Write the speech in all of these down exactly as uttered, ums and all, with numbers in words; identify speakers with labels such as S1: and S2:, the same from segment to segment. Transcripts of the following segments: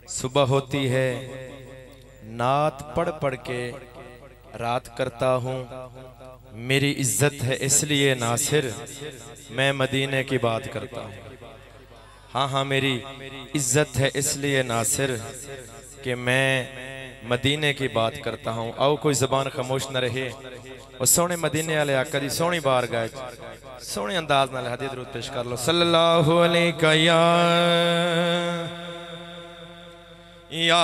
S1: सुबह होती है नात पढ़ पढ़ के रात करता हूँ। मेरी इज्जत है इसलिए नासिर मैं मदीने की बात करता हूँ। हाँ हाँ मेरी इज्जत है इसलिए नासिर कि मैं मदीने की बात करता हूँ। आओ कोई ज़बान खामोश न रहे और सोने मदीने वाले आका दी सोहनी बारगाह सोहने अंदाज नाल हदीस दरूद पेश कर लो। सल्लल्लाहु अलैहि या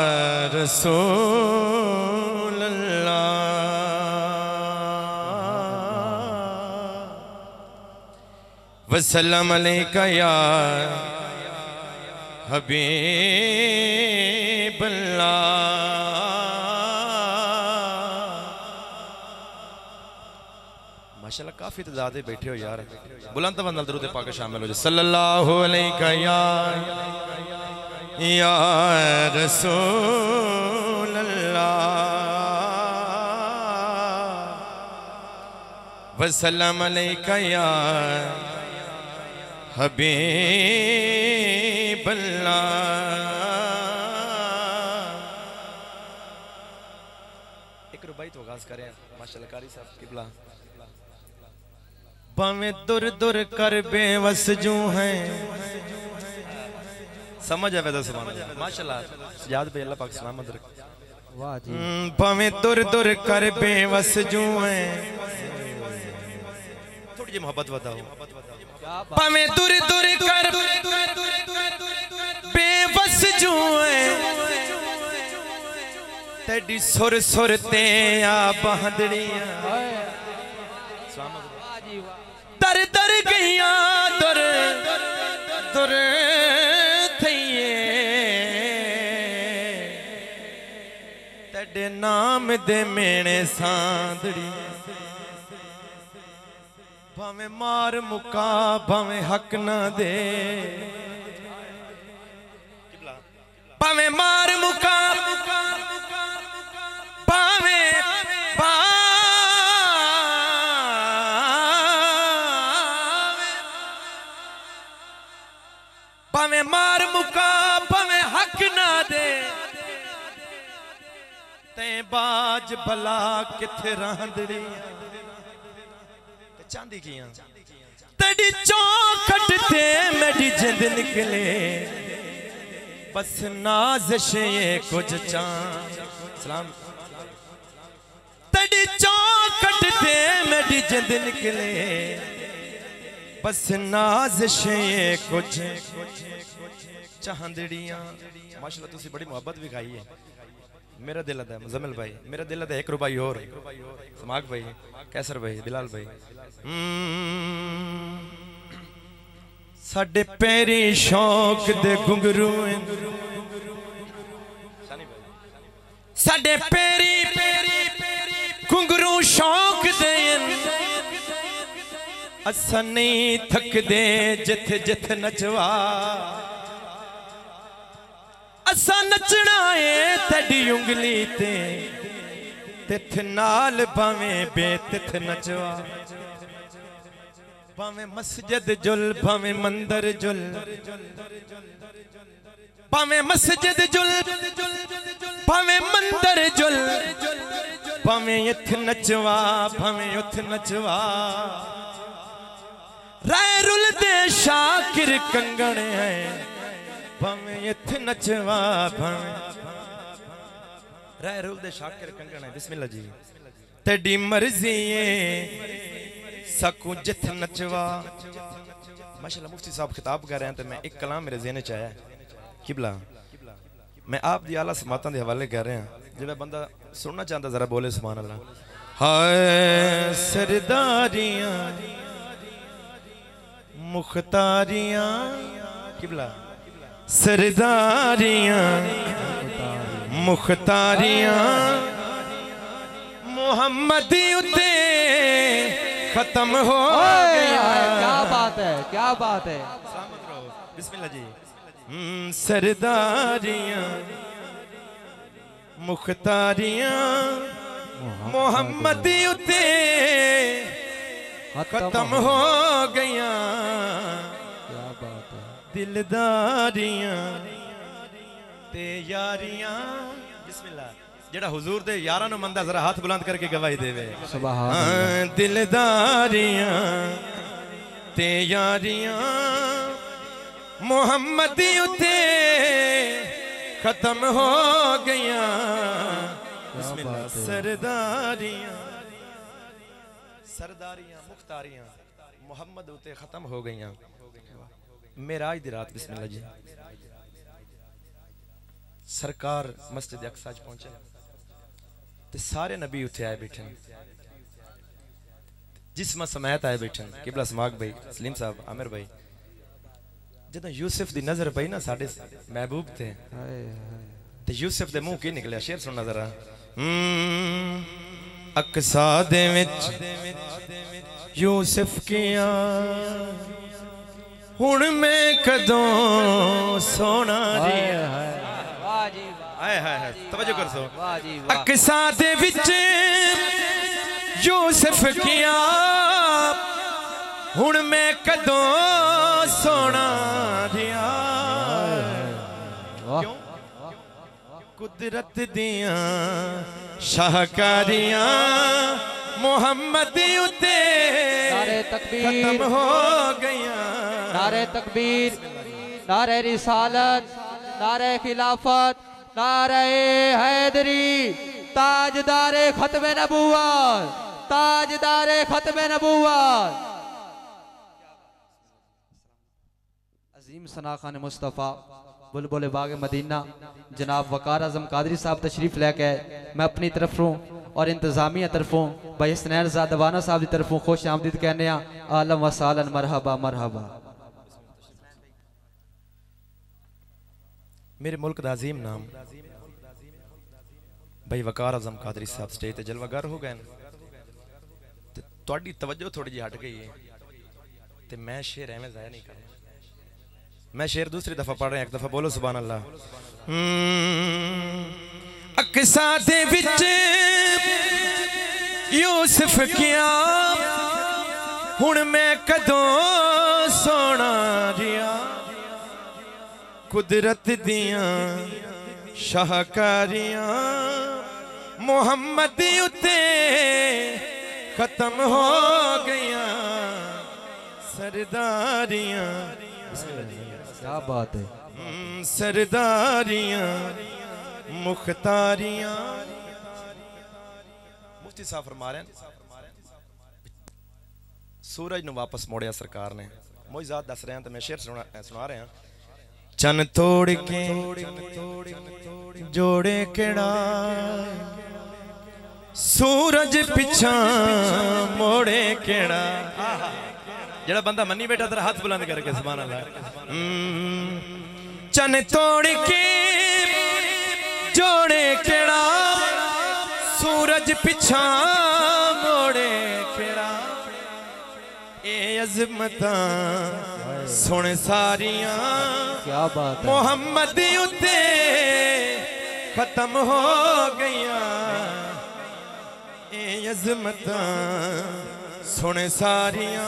S1: रसूल अल्लाह वसल्लम अलैका या हबीब अल्लाह। माशाल्लाह काफी तादाद बैठे हो यार, बुलंद तवज्जो दरूद पाक शामिल हो जाए। सल्लल्लाहु अलैका या रसूल अल्लाह वसल्लम अलैका या हबीब अल्लाह। एक रुबाई तो आगाज करें माशाल्लाह कारी साहब किबला। भावें दुर दुर कर बेवस जू हैं, समझ आवे तो सुभान अल्लाह माशाल्लाह याद पे अल्लाह पाक सलामत रखे। वाह जी। भावें दुर दुर कर बेवस जू हैं, थोड़ी जी मोहब्बत बताओ। भावें दुर दुर कर बेवस जू हैं, तेरी सुर सुर ते आ बहदड़ियां दर दर गईया दुर दुर तेरे नाम दे मेने सांदड़ी। भावें मार मुका भावें हक ना दे, भावें मार मुका भावें भावें मार मुका भावें हक ना दे, ते बाज भला किथे रांदड़ी चांदी किया तेरी चौखट ते मेरी जिंद निकले बस नाज़िश ये कुछ चांद। सलाम तेरी चौखट ते मेरी जिंद निकले बस नाज़िश ये कुछ चांदड़ियां। माशाल्लाह तुसी बड़ी मोहब्बत भी खाई है। मेरा दिल है मुजम्मिल भाई, मेरा दिल है एक रुबाई और समाक भाई, कैसर भाई, बिलाल भाई। साडे पैरी शौक दे घुंघरू, साडे पैरी घुंघरू शौक दे, असा नहीं थकदे जिथ जिथ नचवा। असा नचना है तेरी उंगली ते तिथ नाल भावें बेतिथ नचवा। भावें मस्जिद जुल भावें मंदिर जुल, भावें मस्जिद जुल भावें मंदिर जुल, भावें इथ नचवा भावें उथ नचवा। राय रुल दे शाकिर कंगण है, भावें इथ नचवा भावें राय रुल दे शाकिर कंगण है। बिस्मिल्लाह जी। तेरी मर्जी है सकू जिथ नचवा। माशाल्लाह मुफ्ती साहब खिताब कर रहे हैं तो मैं एक कलाम मेरे ज़हन च आया किबला, मैं आप दी आला समातां दे हवाले कर रहा। जेड़ा बंदा सुनना चाहता जरा बोले सुभान अल्लाह। हाय सरदारियां मुख्तारियां किबला, सरदारियां मुख्तारियां मोहम्मदी उते खत्म हो गया।
S2: क्या बात है, क्या बात है।
S1: बिस्मिल्लाह जी। सरदारियां मुख्तारियां मोहम्मदी उते खत्म हो गया।
S2: क्या बात है।
S1: दिलदारियां ते यारियां बिस्मिल्लाह जेड़ा हुजूर दे यारां नु मंदा जरा हाथ बुलंद करके गवाही देवे
S2: सुभान अल्लाह
S1: दिलदारियां ते यारियां मोहम्मदी उते खत्म हो गईयां बिस्मिल्लाह सरदारियां सरदारियां मुख्तारियां मोहम्मद उते खत्म हो गईयां मेराज दी रात बिस्मिल्लाह जी सरकार मस्जिद अक्सा च पहुंचे ते सारे नबी उठे आए बैठे जिसम समेत आए बैठे किबला समाग भाई सलीम साहब आमिर भाई जद यूसुफ दी नजर पई ना साडे महबूब थे ते यूसुफ दे मुंह की निकलिया शेर सुनना जरा अक्सा दे विच यूसुफ किया हुण मैं कदों सोना रिया हाय हाय हाय तवज्जो कर सो अक्सा दे विच यूसुफ किया हुण मैं कदों सोना दिया क्यों कुदरत दियां शाहकारियां मोहम्मद उते
S2: नारे तकबीर
S1: खत्म हो गईयां
S2: नारे तकबीर नारे रिसालत नारे खिलाफत नारे हैदरी ताजदारे खत्म नबूवत ताजदारे खत्म नबूवत अजीम सना खान मुस्तफ़ा बुलबुल बाग मदीना जनाब वकार आजम कादरी साहब तशरीफ लेके मैं अपनी तरफों और इंतजामिया तरफों भाई हसनैन ज़ादवाना साहब की तरफों खुश आमदीद कहने आलम वसालन मरहबा मरहबा।
S1: मेरे मुल्क दा अजीम नाम भाई वकार आजम कादरी साहब स्टेज ते जलवागर हो गए ते तुहाडी तवज्जो थोड़ी जी हट गई है ते मैं शेर एवें जाया नहीं करना मैं शेर दूसरी दफा पढ़ रहा एक दफा बोलो सुभान अल्लाह अक्सा दे विच यूसुफ किया हुण मैं कदों सोना रिया कुदरत दियां शाहकारियां मोहम्मद उते खत्म हो गईयां सरदारियां
S2: क्या बात है
S1: सरदारियां मुख्तारियां मुफ्ती साहब फरमा रहे हैं सूरज नु वापस मोड़िया सरकार ने मोइजात दस रहे हैं तो मैं शेर सुना सुना रहे हैं चन तोड़ के जोड़े केड़ा सूरज पिछा मोड़े केड़ा जड़ा बंदा मनी बैठा तेरा हाथ बुलंद करके सुभान अल्लाह चन तोड़ के जोड़े केड़ा सूरज पिछा मोड़े केड़ा ए अज़मतां सुन सारियां
S2: क्या बात है
S1: मोहम्मद उते खत्म हो गईयां ए अज़मतां सुन सारियां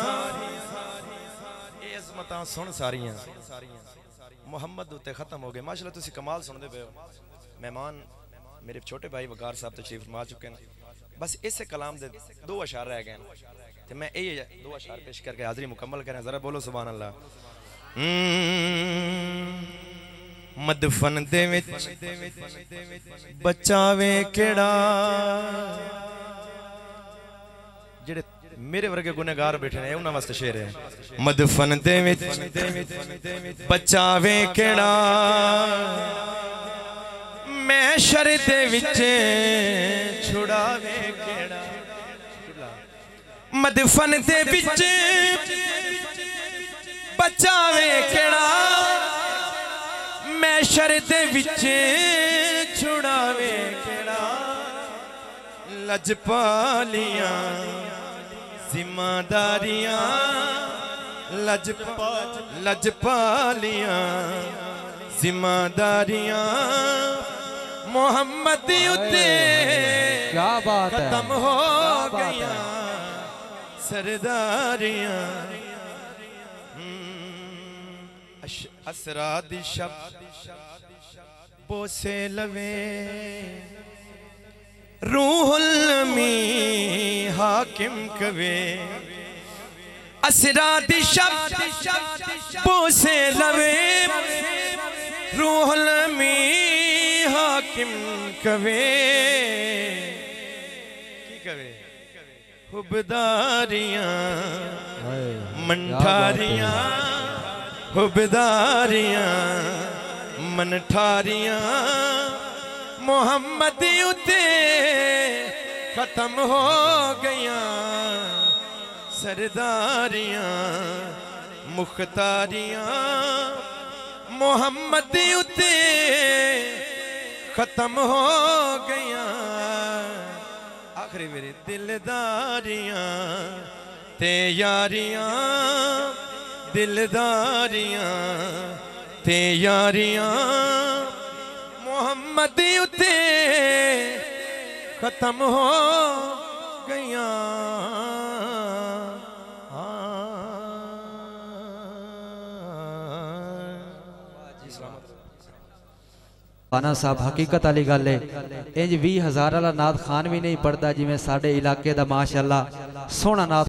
S1: ए अज़मतां सुन सारियां मोहम्मद उते खत्म हो गए माशाअल्लाह तुसी कमाल सुनदे पे हो मेहमान मेरे छोटे भाई वकार साहब तशरीफ फरमा चुके हैं बस इस कलाम दे दो अशार रह गए ते मैं ये दो अशार पेश करके हाज़री मुकम्मल करें जरा बोलो सुभान अल्लाह मदफन दे विच बचावे केड़ा जेड़े मेरे वर्गे गुनहगार बैठे ने उन्हां वास्ते शेर है मदफन दे विच बचावे केड़ा महशर दे विच छुड़ावे केड़ा मदफन दे विच बचावे केड़ा महशर दे विच छुड़ावे केड़ा लजपालियां जिम्मेदारियां लजपा लजपालियां जिम्मेदारियां मोहम्मद उते
S2: क्या बात है
S1: खत्म हो गईयां सरदारियां असरा दी शब बोसे लवे रूहुल अमी हाकिम कवे असरा दिशब बोसे लवे रूहुल अमी हाकिम कवे की कवे हुबदारियां मनठारियां हुबदारियां मनठारियां मोहम्मद उते खत्म हो गया सरदारियां मुख्तारियां मोहम्मद उते खत्म हो गया आखिरी मेरे दिलदारियां ते यारियां दिलदारियां ते यारियां मोहम्मद उते खत्म हो गया।
S2: बाना साहब हकीकत वाली गल है इंज भी हज़ार वाला नाथ खान भी नहीं पढ़ता जिवें साडे इलाके दा माशाअल्लाह सोहना नाथ